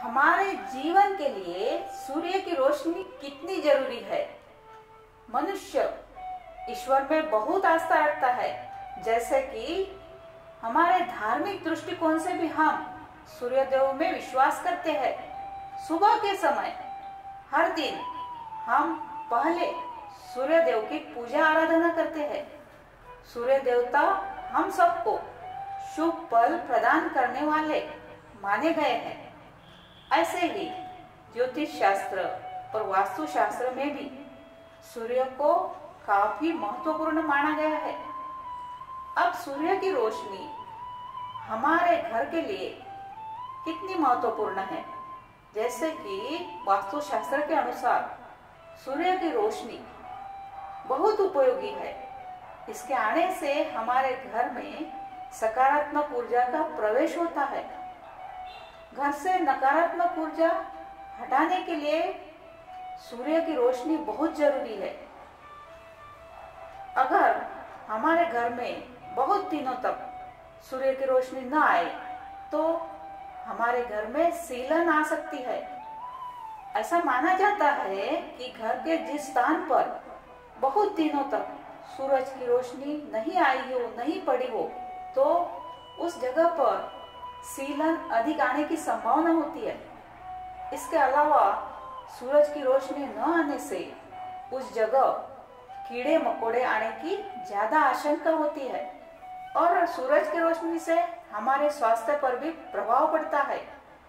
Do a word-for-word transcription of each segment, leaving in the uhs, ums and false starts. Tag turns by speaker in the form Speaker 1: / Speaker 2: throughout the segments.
Speaker 1: हमारे जीवन के लिए सूर्य की रोशनी कितनी जरूरी है। मनुष्य ईश्वर में बहुत आस्था रखता है, जैसे कि हमारे धार्मिक दृष्टिकोण से भी हम सूर्यदेव में विश्वास करते हैं। सुबह के समय हर दिन हम पहले सूर्यदेव की पूजा आराधना करते हैं। सूर्य देवता हम सबको शुभ फल प्रदान करने वाले माने गए हैं। ऐसे ही ज्योतिष शास्त्र और वास्तु शास्त्र में भी सूर्य को काफी महत्वपूर्ण माना गया है। अब सूर्य की रोशनी हमारे घर के लिए कितनी महत्वपूर्ण है, जैसे कि वास्तु शास्त्र के अनुसार सूर्य की रोशनी बहुत उपयोगी है। इसके आने से हमारे घर में सकारात्मक ऊर्जा का प्रवेश होता है। घर से नकारात्मक ऊर्जा हटाने के लिए सूर्य की रोशनी बहुत जरूरी है। अगर हमारे घर में बहुत दिनों तक सूर्य की रोशनी न आए तो हमारे घर में सीलन आ सकती है। ऐसा माना जाता है कि घर के जिस स्थान पर बहुत दिनों तक सूरज की रोशनी नहीं आई हो, नहीं पड़ी हो, तो उस जगह पर सीलन अधिक आने की संभावना होती है। इसके अलावा सूरज की रोशनी न आने से उस जगह कीड़े मकोड़े आने की ज्यादा आशंका होती है और सूरज की रोशनी से हमारे स्वास्थ्य पर भी प्रभाव पड़ता है।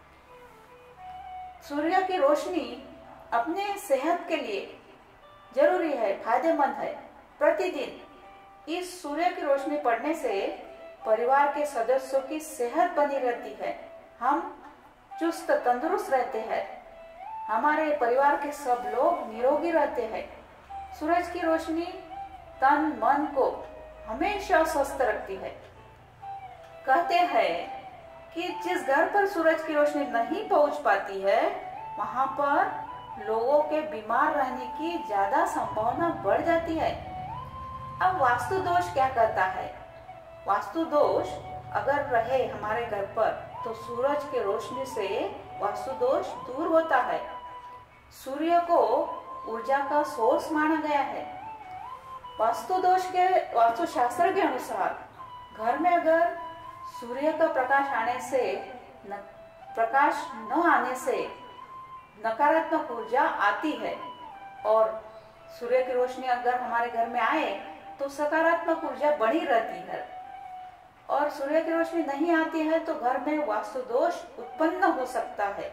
Speaker 1: सूर्य की रोशनी अपने सेहत के लिए जरूरी है, फायदेमंद है। प्रतिदिन इस सूर्य की रोशनी पड़ने से परिवार के सदस्यों की सेहत बनी रहती है। हम चुस्त तंदुरुस्त रहते हैं। हमारे परिवार के सब लोग निरोगी रहते हैं। सूरज की रोशनी तन मन को हमेशा स्वस्थ रखती है। कहते हैं कि जिस घर पर सूरज की रोशनी नहीं पहुंच पाती है, वहां पर लोगों के बीमार रहने की ज्यादा संभावना बढ़ जाती है। अब वास्तु दोष क्या कहता है? वास्तु दोष अगर रहे हमारे घर पर तो सूरज के रोशनी से वास्तु दोष दूर होता है। सूर्य को ऊर्जा का सोर्स माना गया है। वास्तु दोष के वास्तु शास्त्र के अनुसार घर में अगर सूर्य का प्रकाश आने से न, प्रकाश न आने से नकारात्मक ऊर्जा आती है और सूर्य की रोशनी अगर हमारे घर में आए तो सकारात्मक ऊर्जा बनी रहती है। और सूर्य की रोशनी नहीं आती है तो घर में वास्तु दोष उत्पन्न हो सकता है।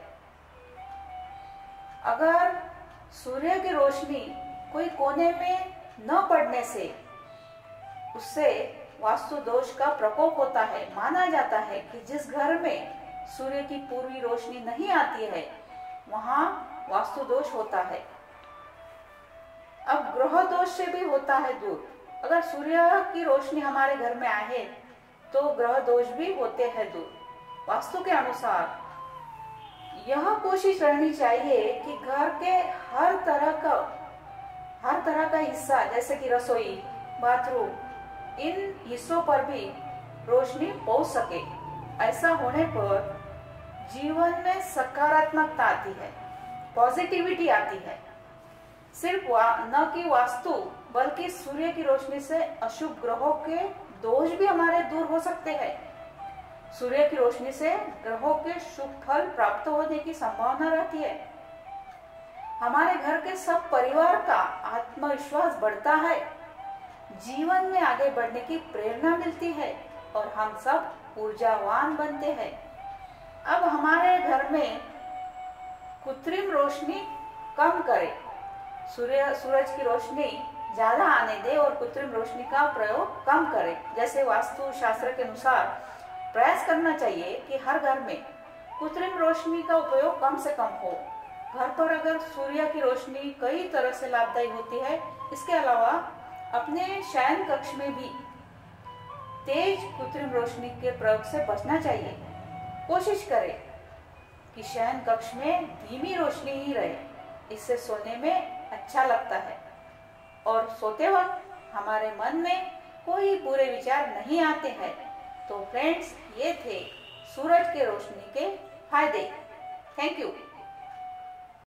Speaker 1: अगर सूर्य की रोशनी कोई कोने में न पड़ने से उससे वास्तु दोष का प्रकोप होता है। माना जाता है कि जिस घर में सूर्य की पूर्वी रोशनी नहीं आती है वहां वास्तु दोष होता है। अब ग्रह दोष से भी होता है दूर। अगर सूर्य की रोशनी हमारे घर में आए तो ग्रह दोष भी होते हैं दूर। वास्तु के अनुसार यह कोशिश रहनी चाहिए कि घर के हर तरह का हर तरह का हिस्सा, जैसे कि रसोई, बाथरूम, इन हिस्सों पर भी रोशनी पहुंच सके। ऐसा होने पर जीवन में सकारात्मकता आती है, पॉजिटिविटी आती है। सिर्फ न कि वास्तु बल्कि सूर्य की रोशनी से अशुभ ग्रहों के दोष भी हमारे दूर हो सकते हैं। सूर्य की रोशनी से ग्रहों के शुभ फल प्राप्त होने की संभावना रहती है। हमारे घर के सब परिवार का आत्मविश्वास बढ़ता है, जीवन में आगे बढ़ने की प्रेरणा मिलती है और हम सब ऊर्जावान बनते हैं। अब हमारे घर में कृत्रिम रोशनी कम करें। सूर्य सूरज की रोशनी ज्यादा आने दे और कृत्रिम रोशनी का प्रयोग कम करें। जैसे वास्तु शास्त्र के अनुसार प्रयास करना चाहिए कि हर घर में कृत्रिम रोशनी का उपयोग कम से कम हो। घर पर अगर सूर्य की रोशनी कई तरह से लाभदायी होती है। इसके अलावा अपने शयन कक्ष में भी तेज कृत्रिम रोशनी के प्रयोग से बचना चाहिए। कोशिश करें कि शयन कक्ष में धीमी रोशनी ही रहे, इससे सोने में अच्छा लगता है और सोते वक्त हमारे मन में कोई बुरे विचार नहीं आते हैं। तो फ्रेंड्स, ये थे सूरज के रोशनी के फायदे। Thank you.